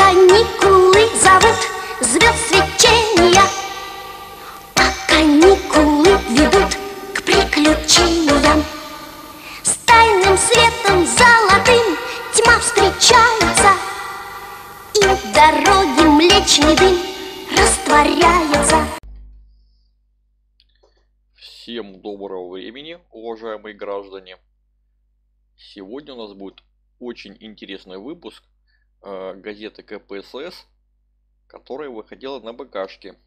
каникулы зовут звезд свечения, а каникулы ведут к приключениям. С тайным светом золотым тьма встречается, и в дороге млечный дым растворяется. Всем доброго времени, уважаемые граждане! Сегодня у нас будет очень интересный выпуск газеты КПСС, которая выходила на БКшке.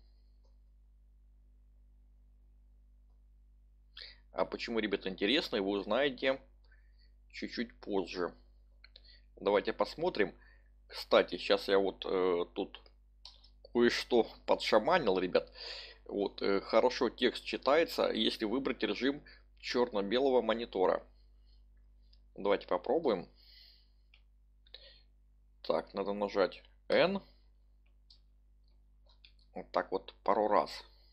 А почему, ребята, интересно, вы узнаете чуть-чуть позже. Давайте посмотрим. Кстати, сейчас я вот тут кое-что подшаманил, ребят. Вот, хорошо текст читается, если выбрать режим черно-белого монитора. Давайте попробуем. Так, надо нажать N. Вот так вот пару раз.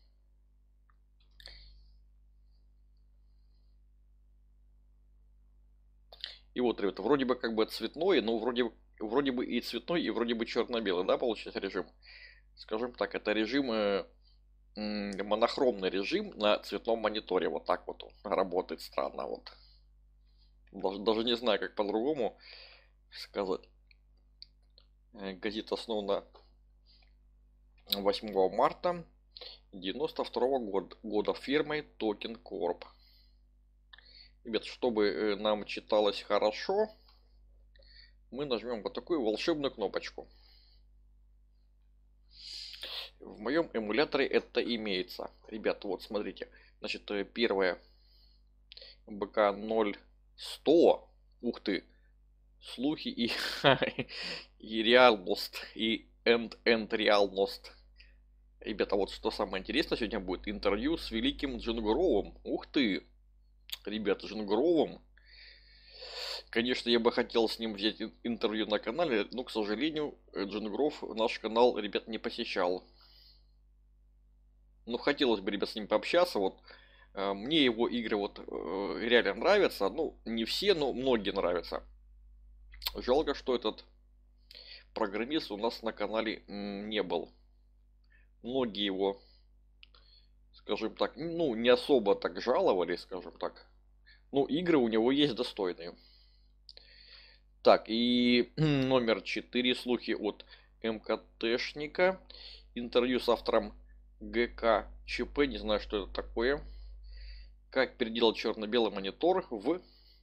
И вот, ребята, вроде бы как бы цветной, но вроде бы и цветной, и вроде бы черно-белый, да, получается режим. Скажем так, это режим, монохромный режим на цветном мониторе. Вот так вот он работает странно. Вот. Даже не знаю, как по-другому сказать. Газета основана 8 марта 1992 года фирмой Token Corp. Ребят, чтобы нам читалось хорошо, мы нажмем вот такую волшебную кнопочку. В моем эмуляторе это имеется. Ребят, вот смотрите. Значит, первое БК 0100. Ух ты. Слухи и и реальность. И end реальность. Ребята, вот что самое интересное сегодня будет. Интервью с великим Джингуровым. Ух ты. Ребята, Джингуровым. Конечно, я бы хотел с ним взять интервью на канале, но, к сожалению, Джингуров наш канал, ребят, не посещал. Ну, хотелось бы, ребят, с ним пообщаться. Вот мне его игры вот реально нравятся. Ну, не все, но многие нравятся. Жалко, что этот программист у нас на канале не был. Многие его, скажем так, ну, не особо так жаловали, скажем так. Ну, игры у него есть достойные. Так, и номер 4. Слухи от МКТшника. Интервью с автором ГКЧП. Не знаю, что это такое. Как переделать черно-белый монитор в...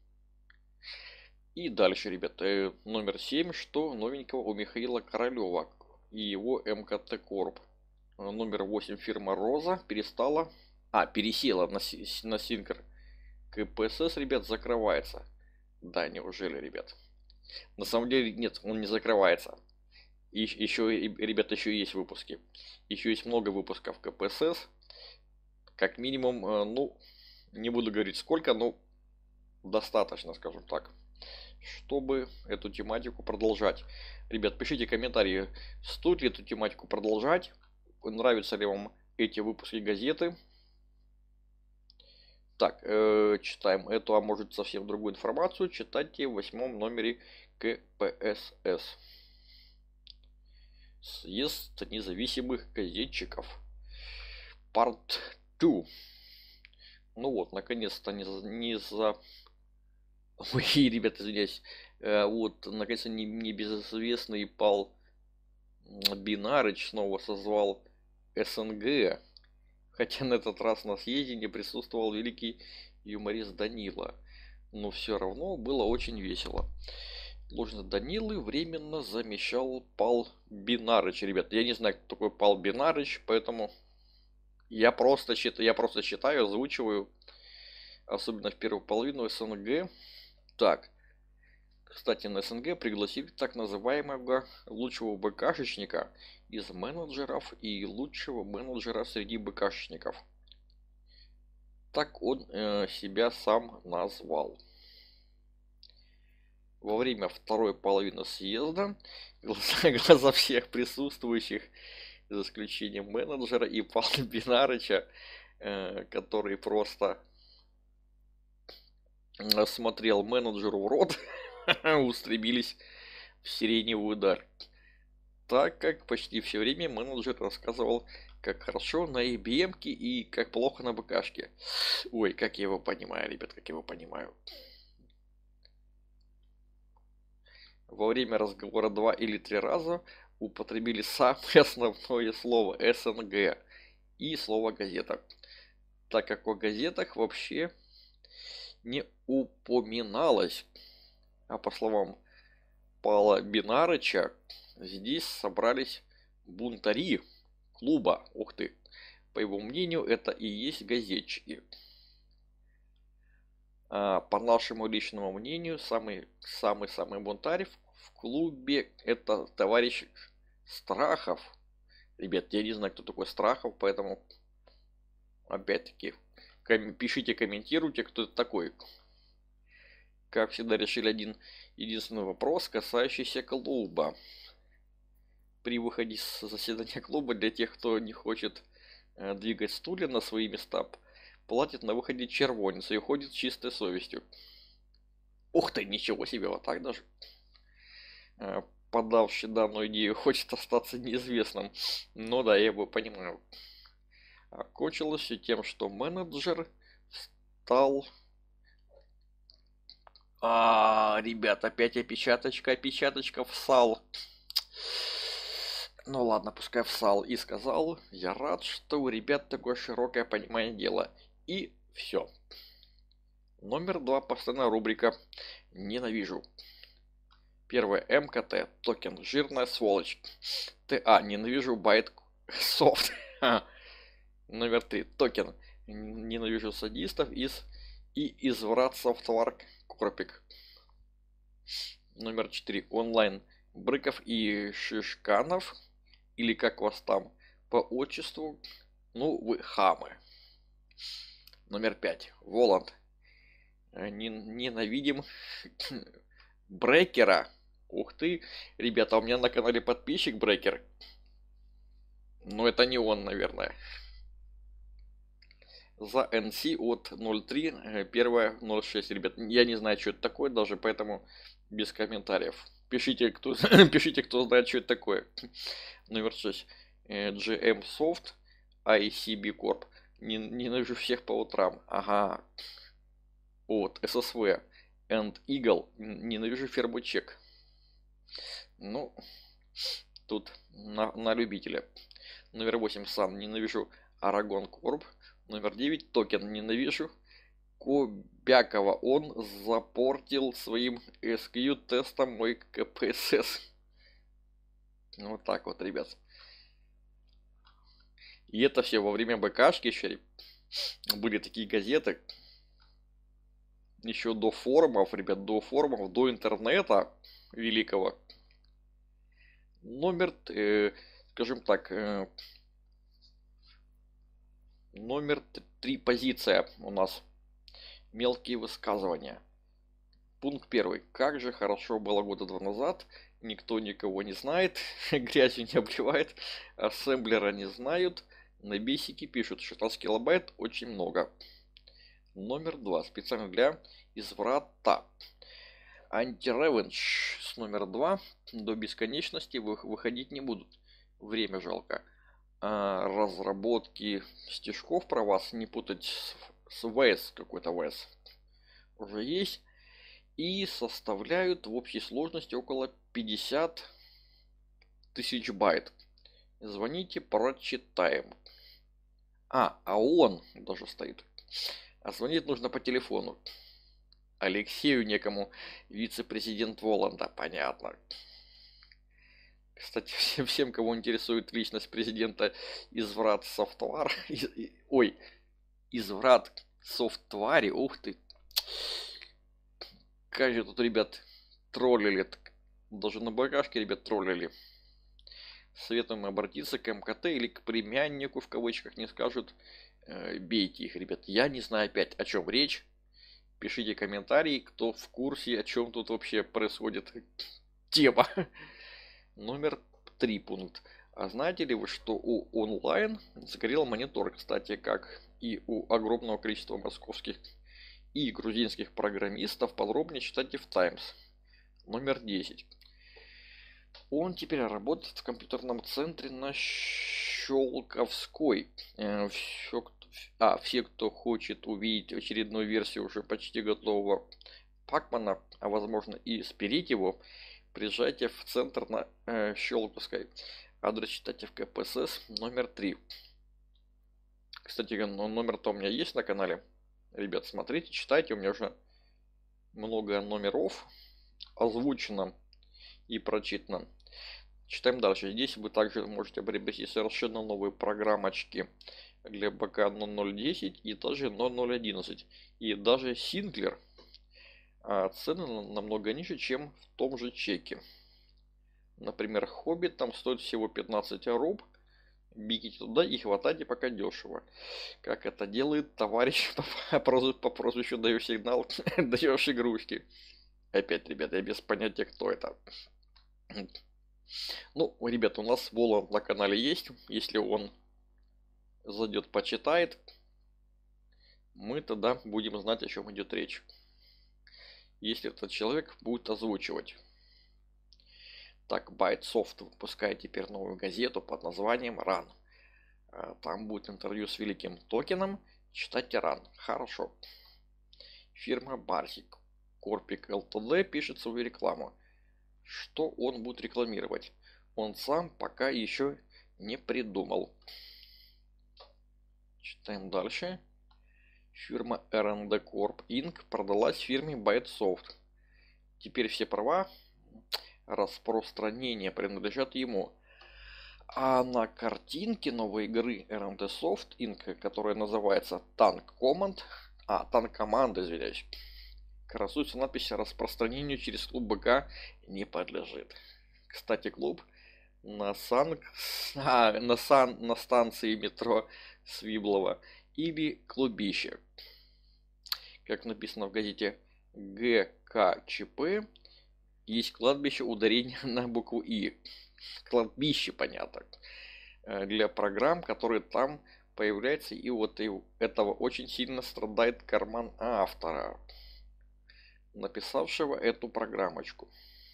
И дальше, ребята, номер 7. Что новенького у Михаила Королева и его МКТ Корп. Номер 8. Фирма Роза пересела на Синкер. КПСС, ребят, закрывается. Да, неужели, ребят? На самом деле, нет, он не закрывается. И еще, ребята, еще есть выпуски. Еще есть много выпусков КПСС. Как минимум, ну, не буду говорить сколько, но достаточно, скажем так, чтобы эту тематику продолжать. Ребят, пишите комментарии, стоит ли эту тематику продолжать. Нравятся ли вам эти выпуски газеты. Так, читаем эту, а может совсем другую информацию. Читайте в 8 номере КПСС. Съезд независимых газетчиков. Part 2. Ну вот, наконец-то Ой, ребята, извиняюсь. Вот, наконец-то небезызвестный Пал Бинарыч снова созвал СНГ. Хотя на этот раз на съезде не присутствовал великий юморист Данила. Но все равно было очень весело. Должность Данилы временно замещал Пал Бинарыч. Ребят, я не знаю, кто такой Пал Бинарыч, поэтому я просто читаю, озвучиваю. Особенно в первую половину СНГ. Так. Кстати, на СНГ пригласили так называемого лучшего БКшечника из менеджеров и лучшего менеджера среди БКшечников. Так он себя сам назвал. Во время второй половины съезда глаза всех присутствующих, за исключением менеджера и Павла Бинарыча, который просто смотрел менеджеру в рот, устремились в сиреневую даль. так как почти все время менеджер рассказывал, как хорошо на IBM и как плохо на БКшке. Ой, как я его понимаю, ребят, как я его понимаю. Во время разговора 2 или 3 раза употребили самое основное слово СНГ и слово газета, так как о газетах вообще не упоминалось. А по словам Пала Бинарыча, здесь собрались бунтари клуба. Ух ты! По его мнению, это и есть газетчики. А по нашему личному мнению, самый бунтарь в клубе это товарищ Страхов. Ребят, я не знаю, кто такой Страхов, поэтому опять-таки пишите, комментируйте, кто это такой. Как всегда, решили один единственный вопрос, касающийся клуба. При выходе с заседания клуба для тех, кто не хочет двигать стулья на свои места, платит на выходе червонец и уходит с чистой совестью. Ух ты, ничего себе, вот так даже. Подавший данную идею хочет остаться неизвестным. Но да, я его понимаю. Окончилось все тем, что менеджер стал... ребят, опять опечаточка всал. Ну ладно, пускай всал. И сказал, я рад, что у ребят такое широкое понимание дела. И все. Номер 2, постоянная рубрика «Ненавижу». Первое, МКТ, токен, жирная сволочь. ТА, ненавижу Байт-софт. Номер 3, токен, ненавижу садистов и изврат софтвар Корпик. Номер 4, онлайн, Брыков и Шишканов, или как вас там по отчеству, ну вы хамы. Номер 5, Воланд, ненавидим Брекера. Ух ты, ребята, у меня на канале подписчик Брекер. Но это не он, наверное. За NC от 0.3, первое 0.6, ребят. Я не знаю, что это такое даже, поэтому без комментариев. Пишите, кто знает, что это такое. Номер 6. GM Soft, ICB Corp. Ненавижу всех по утрам. Ага. Вот, SSV. And Eagle. Ненавижу ферму Чек. Ну, тут на любителя. Номер 8. Сан. Ненавижу Aragon Corp. Номер 9. Токен. Ненавижу Кобякова. Он запортил своим SQ тестом мой КПСС. Вот так вот, ребят. И это все во время БКшки еще были такие газеты. Еще до форумов, ребят, до форумов, до интернета великого. Номер, скажем так, номер 3 позиция у нас. Мелкие высказывания. Пункт 1. Как же хорошо было года 2 назад. Никто никого не знает. Грязью не обливает. Ассемблера не знают. На бесике пишут 16 килобайт. Очень много. Номер 2. Специально для изврата. Анти-ревенж с номер 2. До бесконечности выходить не будут. Время жалко. Разработки стишков про вас не путать с ВС. Какой-то ВС. Уже есть. И составляют в общей сложности около 50 тысяч байт. Звоните, прочитаем. А он даже стоит. А звонить нужно по телефону. Алексею некому, вице-президент Воланда. Понятно. Кстати, всем, кого интересует личность президента изврат софтвар. Ой, изврат софтваре. Ух ты. Как же тут, ребят, троллили. Даже на БКшке, ребят, троллили. Советуем обратиться к МКТ или к племяннику, в кавычках, не скажут. Бейте их, ребят. Я не знаю опять, о чем речь. Пишите комментарии, кто в курсе, о чем тут вообще происходит тема. Номер 3 пункт. А знаете ли вы, что у онлайн сгорел монитор, кстати, как и у огромного количества московских и грузинских программистов? Подробнее читайте в Times. Номер 10. Он теперь работает в компьютерном центре на Щелковской. Все, кто хочет увидеть очередную версию уже почти готового Пакмана, а возможно и спереть его, приезжайте в центр на Щелковской. Адрес читайте в КПСС номер 3. Кстати, номер-то у меня есть на канале. Ребят, смотрите, читайте, у меня уже много номеров озвучено и прочитано. Читаем дальше. Здесь вы также можете приобрести совершенно новые программочки для БК 0010 и даже 0011. И даже Синклер. А цены намного ниже, чем в том же чеке. Например, Хоббит там стоит всего 15 руб. Бегите туда и хватайте пока дешево. Как это делает товарищ по прозвищу даю сигнал, даешь игрушки. Опять, ребята, я без понятия, кто это. Ну, ребята, у нас Вола на канале есть. Если он зайдет, почитает, мы тогда будем знать, о чем идет речь. Если этот человек будет озвучивать. Так, Bytesoft выпускает теперь новую газету под названием Run. Там будет интервью с великим Токеном. Читайте Run. Хорошо. Фирма Barzik Corpic Ltd пишет свою рекламу. Что он будет рекламировать? Он сам пока еще не придумал. Читаем дальше. Фирма R&D Corp Inc. продалась фирме Bytesoft. Теперь все права распространения принадлежат ему. А на картинке новой игры R&D Soft Inc., которая называется Tank Command, Tank Command, извиняюсь, красуется надпись «Распространению через клуб БК не подлежит». Кстати, клуб на станции метро Свиблова или клубище. Как написано в газете ГКЧП, есть кладбище, ударение на букву И. Кладбище, понятно. Для программ, которые там появляются, и вот этого очень сильно страдает карман автора, написавшего эту программочку.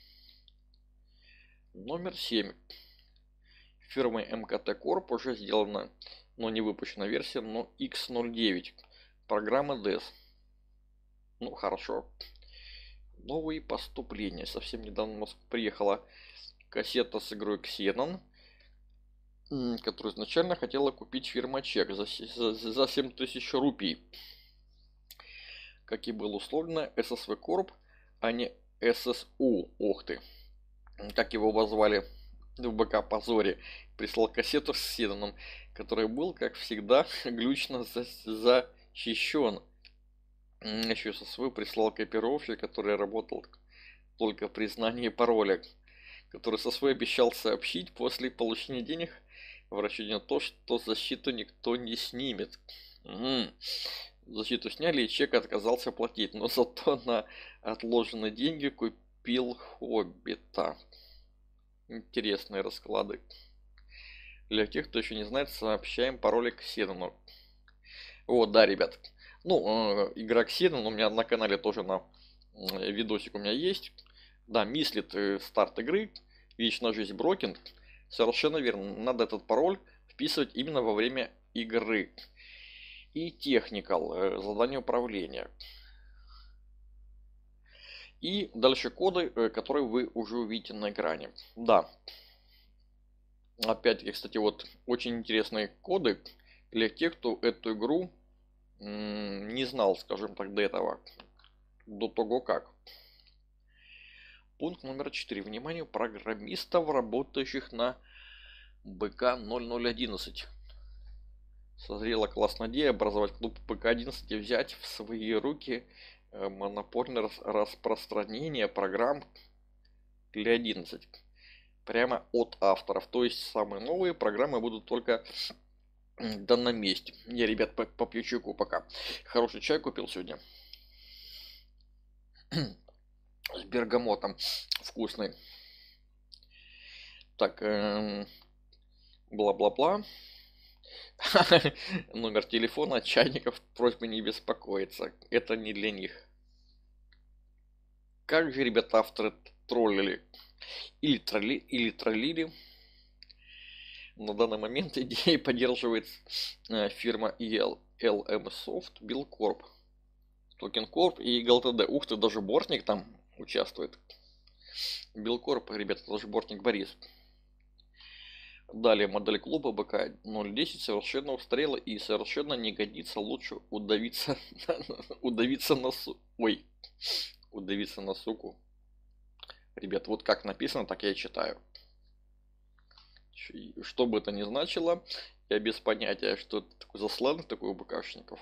Номер 7. Фирмой МКТ Корп уже сделана, но не выпущена версия, но X09. Программа DES. Ну, хорошо. Новые поступления. Совсем недавно в Москву приехала кассета с игрой Xenon, которую изначально хотела купить фирма Чек за 7000 рупий. Как и было условлено, ССВ Корп, а не ССУ. Ох ты. Как его обозвали в БК Позоре. Прислал кассету с Xenoном, который был, как всегда, глючно защищен. Еще ССВ прислал копировщик, который работал только при знании пароля, который ССВ обещал сообщить после получения денег в расчете на то, что защиту никто не снимет. Защиту сняли, и Чек отказался платить, но зато на отложенные деньги купил Хоббита. Интересные расклады. Для тех, кто еще не знает, сообщаем пароли к Xenon. Вот, да, ребят. Ну, игра Xenon у меня на канале тоже на видосик у меня есть. Да, мислит старт игры. Вечная жизнь Broken. Совершенно верно. Надо этот пароль вписывать именно во время игры. И Technical. Задание управления. И дальше коды, которые вы уже увидите на экране. Да. Опять-таки, кстати, вот очень интересные коды для тех, кто эту игру не знал, скажем так, до этого. До того как. Пункт номер 4. Внимание программистов, работающих на БК 0011. Созрела классная идея образовать клуб БК-11 и взять в свои руки монопольное распространение программ для 11. Прямо от авторов. То есть самые новые программы будут только в данном месте. Я, ребят, попью чайку пока. Хороший чай купил сегодня. С бергамотом. Вкусный. Так, бла-бла-бла. Номер телефона чайников, просьба не беспокоиться. Это не для них. Как же, ребята, авторы троллили. или троллили. На данный момент идеи поддерживает фирма LM Soft, Billcorp, Token Corp и GLTD. Ух ты, даже бортник там участвует. Billcorp, ребята, даже бортник Борис. Далее модель клуба БК 010 совершенно устарела и совершенно не годится, лучше удавиться на суку. Ребят, вот как написано, так я и читаю. Что бы это ни значило, я без понятия, что это такой за сленг такой у БКшников.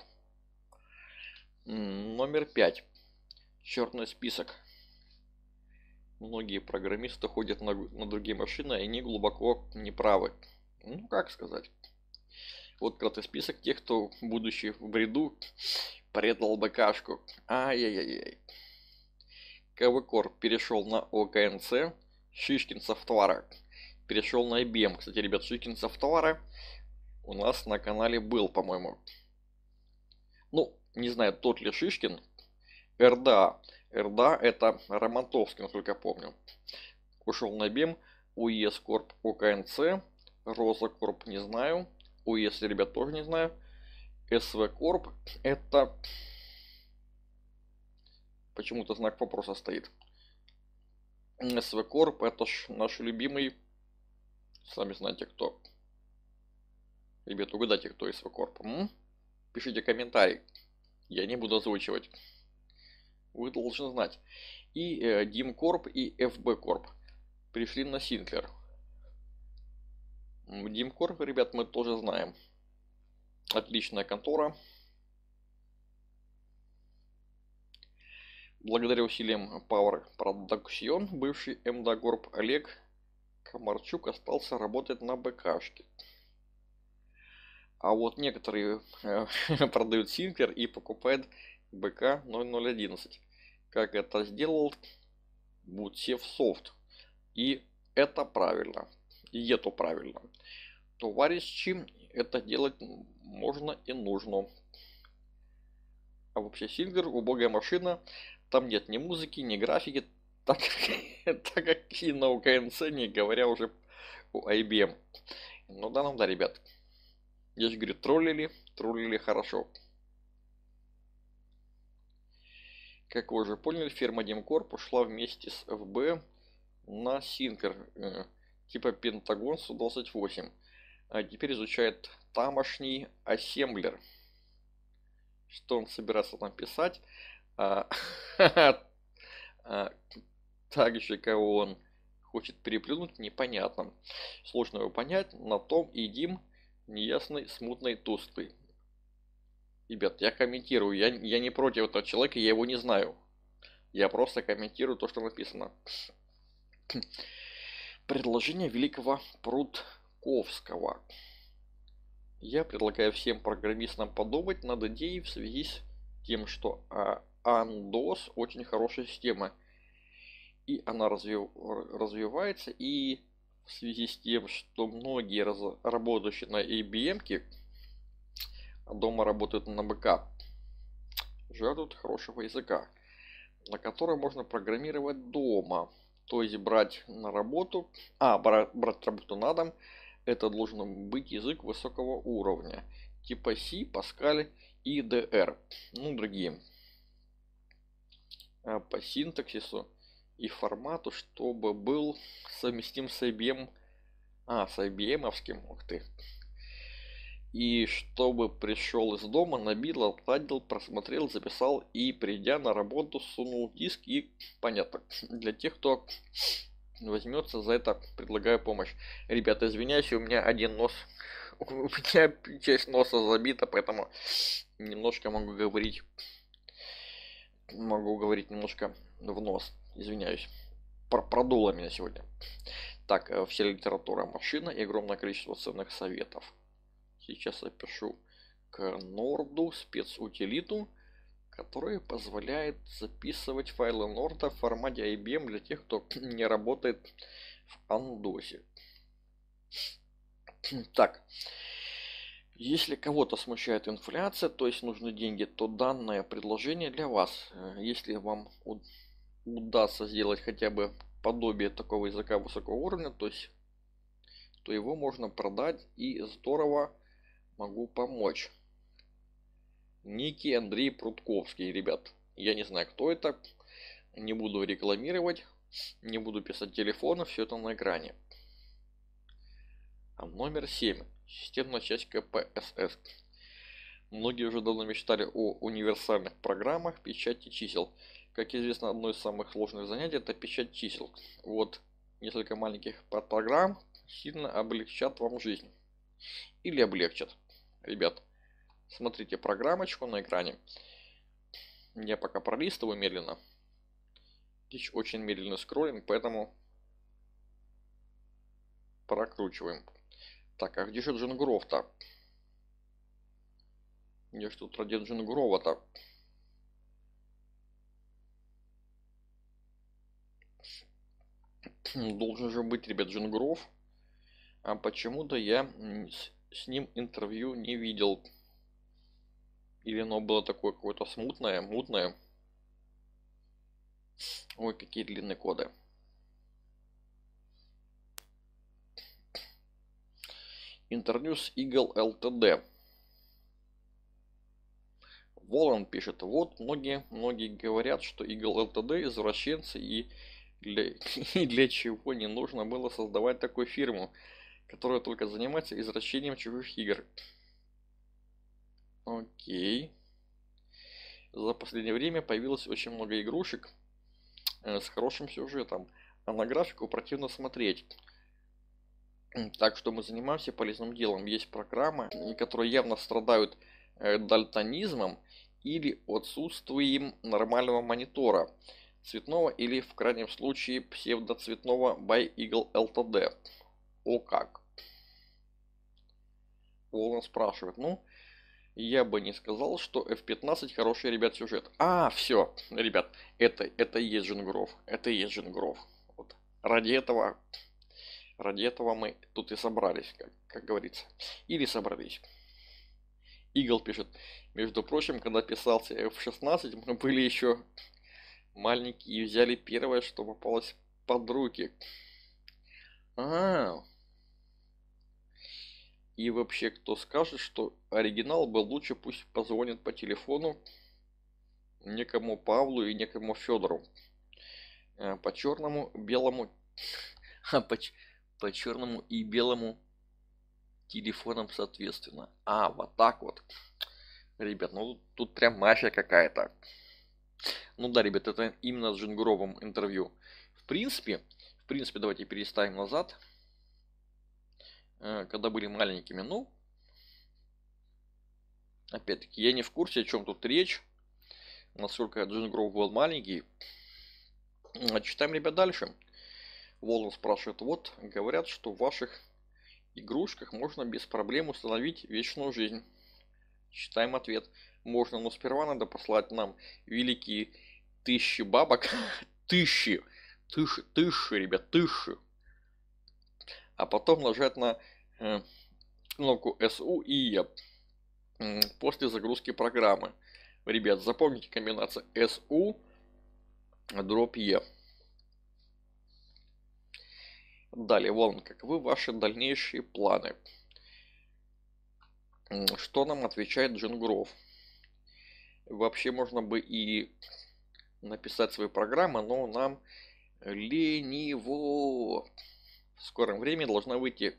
Номер 5. Черный список. Многие программисты ходят на другие машины, и они глубоко неправы. Ну, как сказать. Вот красный список тех, кто, будучи в бреду, предал БКшку. Ай-яй-яй. КВ Корп перешел на ОКНЦ, Шишкин Софтвара перешел на IBM. Кстати, ребят, Шишкин Софтвара у нас на канале был, по-моему. Ну, не знаю, тот ли Шишкин. РДА. РДА это Романтовский, насколько я помню. Ушел на IBM. УЕС Корп ОКНЦ. Роза Корп не знаю. УЕС, ребят, тоже не знаю. СВ Корп это... Почему-то знак вопроса стоит. СВ Корп это ж наш любимый... Сами знаете кто. Ребят, угадайте, кто СВ Корп. Пишите комментарий. Я не буду озвучивать. Вы должны знать. И Дим Корп, и ФБ Корп пришли на Синклер. Дим Корп, ребят, мы тоже знаем. Отличная контора. Благодаря усилиям Power Production бывший МДА Корп Олег Комарчук остался работать на БКшке. А вот некоторые продают Синклер и покупают БК 0011. Как это сделал Бутсев Софт. И это правильно. И это правильно. Товарищи, это делать можно и нужно. А вообще Синклер убогая машина. Там нет ни музыки, ни графики. Так как и на УКНЦ, не говоря уже о IBM. Ну да, ребят. Я же говорю, троллили хорошо. Как вы уже поняли, фирма Димкорп ушла вместе с ФБ на Синклер типа Пентагон 128. А теперь изучает тамошний ассемблер. Что он собирается там писать? Также кого он хочет переплюнуть, непонятно. Сложно его понять. На том и Дим неясный, смутный, тусклый. Ребят, я комментирую. Я не против этого человека, я его не знаю. Я просто комментирую то, что написано. Предложение великого Прудковского. Я предлагаю всем программистам подумать над идеей в связи с тем, что Andos очень хорошая система. И она развивается. И в связи с тем, что многие работающие на IBM дома работают на БК, жаждут хорошего языка, на котором можно программировать дома. То есть брать на работу, брать работу на дом, это должен быть язык высокого уровня. Типа C, Pascal и DR. Ну, другие. По синтаксису и формату, чтобы был совместим с IBM. С IBM-овским, ух ты. И чтобы пришел из дома, набил, отладил, просмотрел, записал и, придя на работу, сунул диск и понятно. Для тех, кто возьмется за это, предлагаю помощь. Ребята, извиняюсь, у меня один нос, у меня часть носа забита, поэтому немножко могу говорить немножко в нос. Извиняюсь. Продуло меня сегодня. Так, вся литература машина и огромное количество ценных советов. Сейчас я пишу к Норду спецутилиту, который позволяет записывать файлы Норда в формате IBM для тех, кто не работает в Андосе. Так, если кого-то смущает инфляция, то есть нужны деньги, то данное предложение для вас. Если вам удастся сделать хотя бы подобие такого языка высокого уровня, то его можно продать и здорово могу помочь. Некий Андрей Прудковский, ребят. Я не знаю, кто это. Не буду рекламировать. Не буду писать телефона. Все это на экране. А номер 7. Системная часть КПСС. Многие уже давно мечтали о универсальных программах печати чисел. Как известно, одно из самых сложных занятий — это печать чисел. Вот несколько маленьких подпрограмм сильно облегчат вам жизнь. Или облегчат. Ребят, смотрите программочку на экране. Я пока пролистываю медленно. Здесь очень медленный скроллинг, поэтому прокручиваем. Так, а где же Джингров-то? Где же тут ради Джингрова-то? Должен же быть, ребят, Джингров. А почему-то я с ним интервью не видел. Или оно было такое какое-то смутное, мутное. Ой, какие длинные коды. Интервью с Eagle LTD. Волан пишет: вот многие говорят, что Eagle LTD извращенцы, и для чего не нужно было создавать такую фирму, которая только занимается извращением чужих игр. Окей. За последнее время появилось очень много игрушек с хорошим сюжетом, а на графику противно смотреть. Так что мы занимаемся полезным делом. Есть программы, которые явно страдают дальтонизмом или отсутствием нормального монитора, цветного или в крайнем случае псевдоцветного by Eagle LTD. О как! Волан спрашивает: ну, я бы не сказал, что F15 хороший, ребят, сюжет. А, все, ребят, это и есть Джингров. Это и есть Джингров. Вот. Ради этого мы тут и собрались, как говорится. Или собрались. Игл пишет: между прочим, когда писался F16, мы были еще маленькие и взяли первое, что попалось под руки. И вообще, кто скажет, что оригинал был лучше, пусть позвонит по телефону некому Павлу и некому Федору. По черному, белому, по черному и белому телефонам соответственно. Вот так вот. Ребят, ну тут прям мафия какая-то. Ну да, ребят, это именно с Джингровым интервью. В принципе, давайте переставим назад. Когда были маленькими, ну, опять-таки, я не в курсе, о чем тут речь. Насколько Джингров был маленький. Читаем, ребят, дальше. Волан спрашивает: вот, говорят, что в ваших игрушках можно без проблем установить вечную жизнь. Читаем ответ. Можно, но сперва надо послать нам великие 1000 бабок. Тысячи, ребят, 1000. А потом нажать на кнопку SU и E после загрузки программы. Ребят, запомните комбинацию SU дробь E. Далее, Волан, каковы ваши дальнейшие планы? Что нам отвечает Джингров? Вообще можно бы и написать свои программы, но нам лениво. В скором времени должна выйти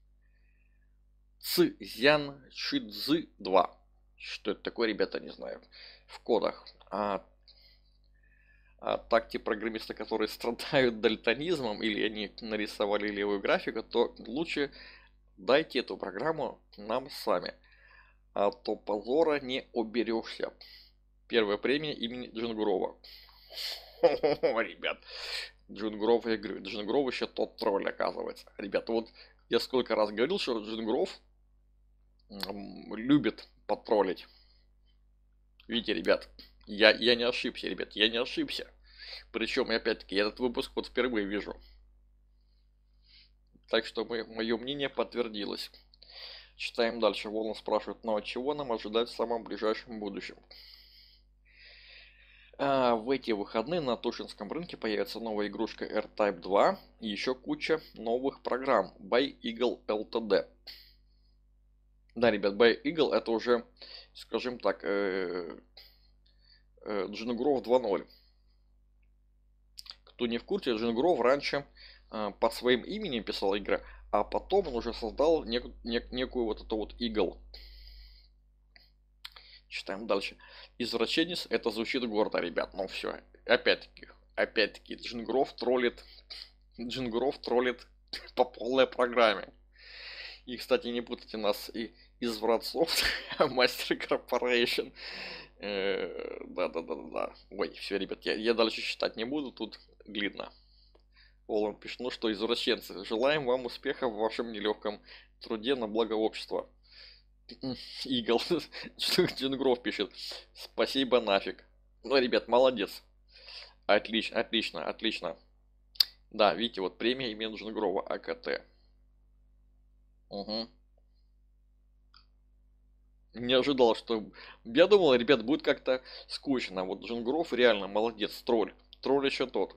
Цзян Шидзы 2. Что это такое, ребята, не знаю. В кодах. А так те программисты, которые страдают дальтонизмом, или они нарисовали левую графику, то лучше дайте эту программу нам сами. А то позора не уберешься. Первая премия имени Джингрова. Ребят. Джингров, я говорю, Джингров еще тот тролль, оказывается. Ребята, вот я сколько раз говорил, что Джингров любит потроллить. Видите, ребят, я не ошибся, ребят, я не ошибся. Причем, опять-таки, я этот выпуск вот впервые вижу. Так что мое мнение подтвердилось. Читаем дальше. Волан спрашивает: ну а чего нам ожидать в самом ближайшем будущем? В эти выходные на Тушинском рынке появится новая игрушка R-Type 2 и еще куча новых программ by Eagle Ltd. Да, ребят, by Eagle это уже, скажем так, Джингров 2.0. Кто не в курсе, Джингров раньше под своим именем писал игры, а потом он уже создал некую вот эту вот Eagle. Читаем дальше. Извращенец, это звучит гордо, ребят. Ну все, опять-таки, Джингров троллит по полной программе. И, кстати, не путайте нас и извратцов, Мастер Корпорейшн. Да. Ой, все, ребят, я дальше читать не буду, тут длинно. Олан пишет, ну что, извращенцы, желаем вам успеха в вашем нелегком труде на благо общества. Игл, Джингров пишет, спасибо нафиг. Ну, ребят, молодец. Отлично. Да, видите, вот премия имени Джингрова, АКТ. Угу. Не ожидал, что... Я думал, ребят, будет как-то скучно. Вот Джингров реально молодец, тролль. Тролль еще тот.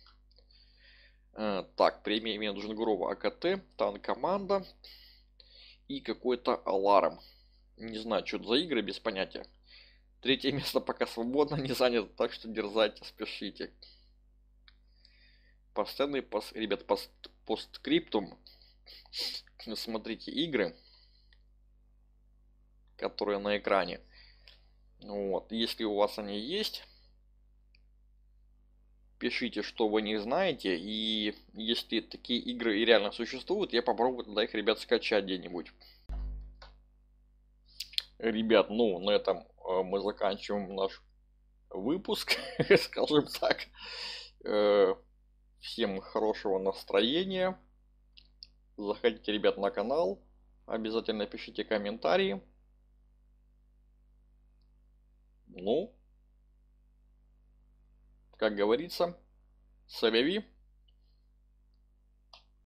Так, премия имени Джингрова, АКТ, танк-команда и какой-то аларм. Не знаю, что это за игры, без понятия. Третье место пока свободно, не занято, так что дерзайте, спешите. Постоянный, ребят, постскриптум. Смотрите игры, которые на экране. Вот, если у вас они есть, пишите, что вы не знаете. И если такие игры и реально существуют, я попробую тогда их, ребят, скачать где-нибудь. Ребят, ну, на этом мы заканчиваем наш выпуск, скажем так. Всем хорошего настроения. Заходите, ребят, на канал. Обязательно пишите комментарии. Ну, как говорится, савяви.